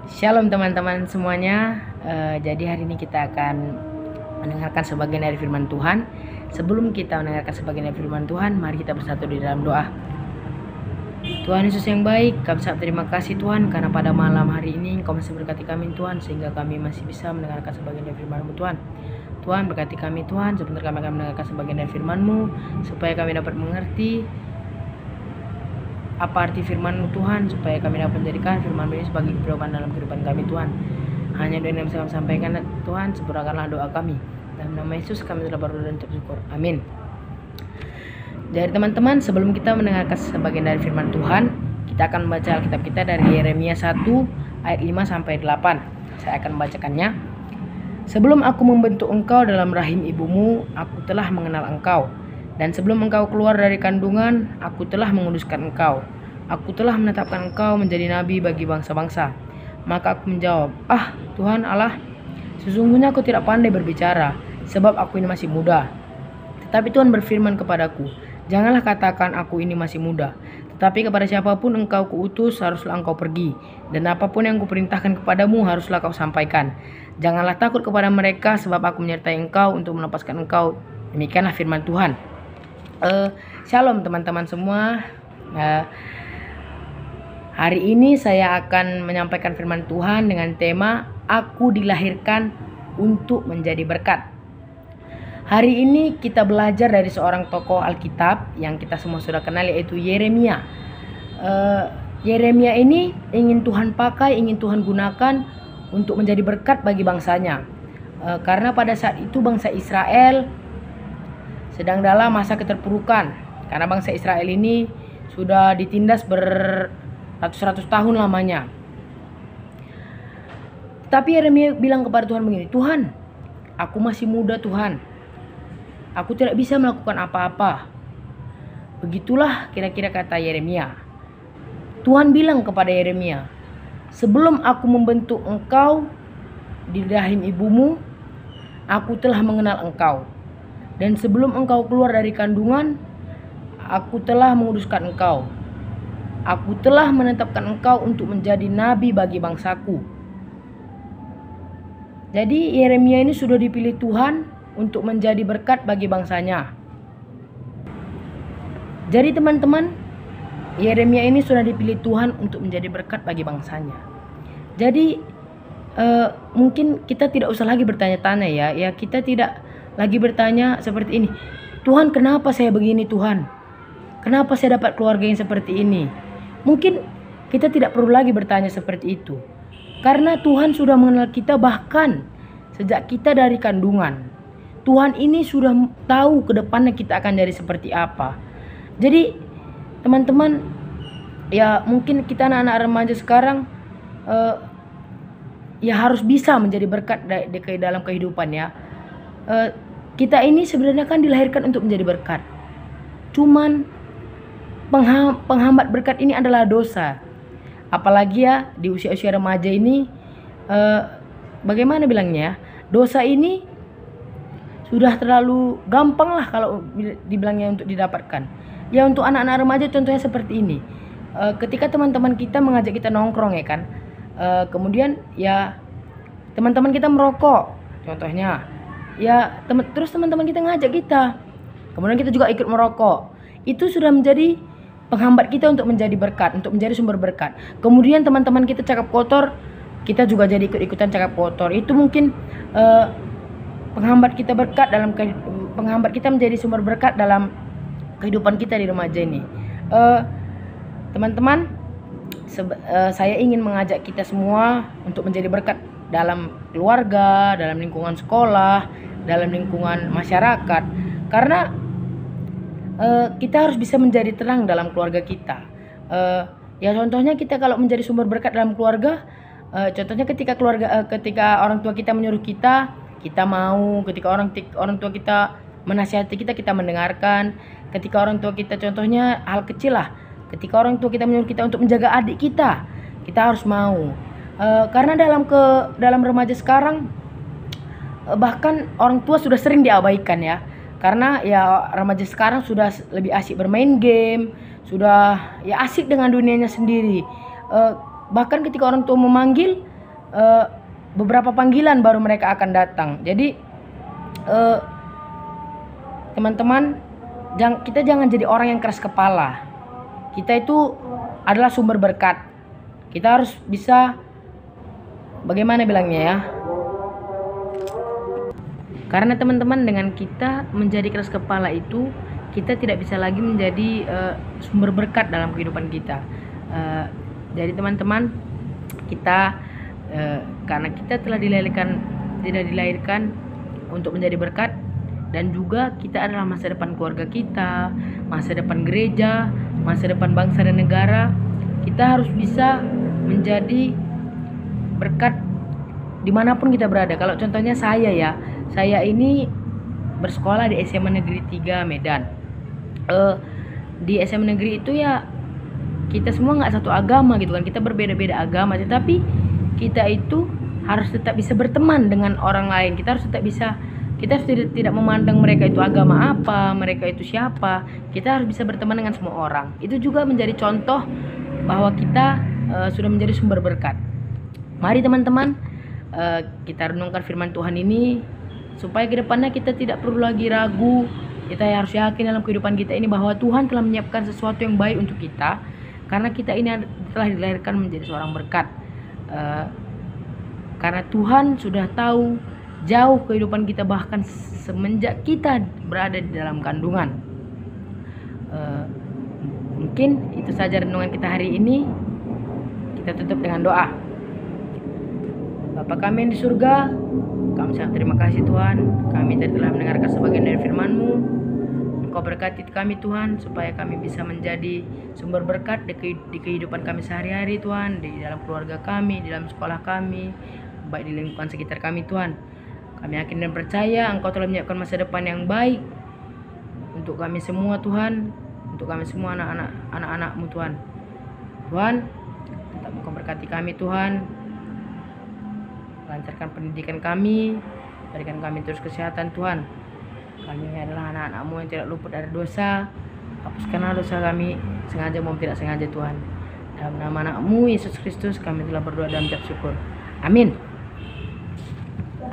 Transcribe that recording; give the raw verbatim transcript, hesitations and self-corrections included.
Shalom teman-teman semuanya. Uh, jadi hari ini kita akan mendengarkan sebagian dari firman Tuhan. Sebelum kita mendengarkan sebagian dari firman Tuhan, mari kita bersatu di dalam doa. Tuhan Yesus yang baik, kami sangat terima kasih Tuhan, karena pada malam hari ini Engkau masih berkati kami Tuhan, sehingga kami masih bisa mendengarkan sebagian dari firman-Mu Tuhan. Tuhan berkati kami Tuhan, sebentar kami akan mendengarkan sebagian dari firman-Mu, supaya kami dapat mengerti apa arti firman-Mu Tuhan, supaya kami dapat menjadikan firman-Mu ini sebagai pedoman dalam kehidupan kami Tuhan. Hanya doa yang bisa kami sampaikan Tuhan, sempurnakanlah doa kami. Dalam nama Yesus kami telah berdoa dan bersyukur. Amin. Jadi teman-teman, sebelum kita mendengarkan sebagian dari firman Tuhan, kita akan membaca Alkitab kita dari Yeremia satu ayat lima sampai delapan. Saya akan membacakannya. Sebelum aku membentuk engkau dalam rahim ibumu, aku telah mengenal engkau. Dan sebelum engkau keluar dari kandungan, aku telah menguduskan engkau. Aku telah menetapkan engkau menjadi nabi bagi bangsa-bangsa. Maka aku menjawab, ah Tuhan Allah, sesungguhnya aku tidak pandai berbicara, sebab aku ini masih muda. Tetapi Tuhan berfirman kepadaku, janganlah katakan aku ini masih muda, tetapi kepada siapapun engkau kuutus, haruslah engkau pergi. Dan apapun yang kuperintahkan kepadamu, haruslah kau sampaikan. Janganlah takut kepada mereka, sebab aku menyertai engkau untuk melepaskan engkau. Demikianlah firman Tuhan. Uh, Shalom teman-teman semua. uh, Hari ini saya akan menyampaikan firman Tuhan dengan tema Aku dilahirkan untuk menjadi berkat. Hari ini kita belajar dari seorang tokoh Alkitab yang kita semua sudah kenal, yaitu Yeremia. uh, Yeremia ini ingin Tuhan pakai, ingin Tuhan gunakan untuk menjadi berkat bagi bangsanya. uh, Karena pada saat itu bangsa Israel sedang dalam masa keterpurukan, karena bangsa Israel ini sudah ditindas beratus-ratus tahun lamanya. Tapi Yeremia bilang kepada Tuhan begini, Tuhan, aku masih muda Tuhan, aku tidak bisa melakukan apa-apa. Begitulah kira-kira kata Yeremia. Tuhan bilang kepada Yeremia, sebelum aku membentuk engkau di rahim ibumu, aku telah mengenal engkau. Dan sebelum engkau keluar dari kandungan, aku telah menguduskan engkau. Aku telah menetapkan engkau untuk menjadi nabi bagi bangsaku. Jadi Yeremia ini sudah dipilih Tuhan untuk menjadi berkat bagi bangsanya. Jadi teman-teman, Yeremia ini sudah dipilih Tuhan untuk menjadi berkat bagi bangsanya. Jadi uh, mungkin kita tidak usah lagi bertanya-tanya ya, ya kita tidak lagi bertanya seperti ini, Tuhan kenapa saya begini Tuhan? Kenapa saya dapat keluarga yang seperti ini? Mungkin kita tidak perlu lagi bertanya seperti itu. Karena Tuhan sudah mengenal kita bahkan sejak kita dari kandungan. Tuhan ini sudah tahu ke depannya kita akan jadi seperti apa. Jadi teman-teman, ya mungkin kita anak-anak remaja sekarang uh, ya harus bisa menjadi berkat di dalam kehidupan ya. Uh, kita ini sebenarnya kan dilahirkan untuk menjadi berkat. Cuman pengham, penghambat berkat ini adalah dosa. Apalagi ya di usia-usia remaja ini, uh, bagaimana bilangnya? Dosa ini sudah terlalu gampang lah kalau dibilangnya untuk didapatkan. Ya untuk anak-anak remaja contohnya seperti ini. Uh, ketika teman-teman kita mengajak kita nongkrong ya kan, uh, kemudian ya teman-teman kita merokok, contohnya. Ya teman terus teman-teman kita ngajak kita, kemudian kita juga ikut merokok. Itu sudah menjadi penghambat kita untuk menjadi berkat, untuk menjadi sumber berkat. Kemudian teman-teman kita cakap kotor, kita juga jadi ikut-ikutan cakap kotor. Itu mungkin uh, penghambat kita berkat dalam penghambat kita menjadi sumber berkat dalam kehidupan kita di remaja ini. Uh, teman-teman, uh, saya ingin mengajak kita semua untuk menjadi berkat dalam keluarga, dalam lingkungan sekolah, dalam lingkungan masyarakat. Karena uh, kita harus bisa menjadi terang dalam keluarga kita. Uh, ya contohnya kita kalau menjadi sumber berkat dalam keluarga, uh, contohnya ketika keluarga, uh, ketika orang tua kita menyuruh kita, kita mau. Ketika orang orang tua kita menasihati kita, kita mendengarkan. Ketika orang tua kita, contohnya hal kecil lah, ketika orang tua kita menyuruh kita untuk menjaga adik kita, kita harus mau. Uh, karena dalam ke dalam remaja sekarang uh, bahkan orang tua sudah sering diabaikan ya. Karena ya remaja sekarang sudah lebih asik bermain game, sudah ya asik dengan dunianya sendiri. Uh, bahkan ketika orang tua memanggil, uh, beberapa panggilan baru mereka akan datang. Jadi uh, teman-teman, jang, kita jangan jadi orang yang keras kepala. Kita itu adalah sumber berkat. Kita harus bisa, bagaimana bilangnya ya, karena teman-teman, dengan kita menjadi keras kepala itu, kita tidak bisa lagi menjadi uh, sumber berkat dalam kehidupan kita. Uh, jadi teman-teman, kita uh, karena kita telah dilahirkan tidak dilahirkan untuk menjadi berkat, dan juga kita adalah masa depan keluarga kita, masa depan gereja, masa depan bangsa dan negara. Kita harus bisa menjadi berkat dimanapun kita berada. Kalau contohnya saya ya, saya ini bersekolah di S M A Negeri tiga Medan. Uh, di S M A Negeri itu ya kita semua nggak satu agama gitu kan, kita berbeda-beda agama, tetapi kita itu harus tetap bisa berteman dengan orang lain. Kita harus tetap bisa, kita harus tidak, tidak memandang mereka itu agama apa, mereka itu siapa. Kita harus bisa berteman dengan semua orang. Itu juga menjadi contoh bahwa kita uh, sudah menjadi sumber berkat. Mari teman-teman, uh, kita renungkan firman Tuhan ini supaya kedepannya kita tidak perlu lagi ragu. Kita harus yakin dalam kehidupan kita ini bahwa Tuhan telah menyiapkan sesuatu yang baik untuk kita, karena kita ini telah dilahirkan menjadi seorang berkat. Uh, karena Tuhan sudah tahu jauh kehidupan kita, bahkan semenjak kita berada di dalam kandungan. Uh, mungkin itu saja renungan kita hari ini. Kita tutup dengan doa. Bapa kami yang di surga, kami sangat terima kasih Tuhan. Kami telah mendengarkan sebagian dari firman-Mu. Engkau berkati kami Tuhan, supaya kami bisa menjadi sumber berkat di kehidupan kami sehari-hari Tuhan, di dalam keluarga kami, di dalam sekolah kami, baik di lingkungan sekitar kami Tuhan. Kami yakin dan percaya Engkau telah menyiapkan masa depan yang baik untuk kami semua Tuhan, untuk kami semua anak-anak anak-anak-Mu Tuhan. Tuhan, tetap Engkau berkati kami Tuhan, lancarkan pendidikan kami, berikan kami terus kesehatan Tuhan. Kami adalah anak-anak-Mu yang tidak luput dari dosa. Hapuskanlah dosa kami, sengaja maupun tidak sengaja Tuhan. Dalam nama anak-Mu Yesus Kristus kami telah berdoa dan mengucap syukur. Amin.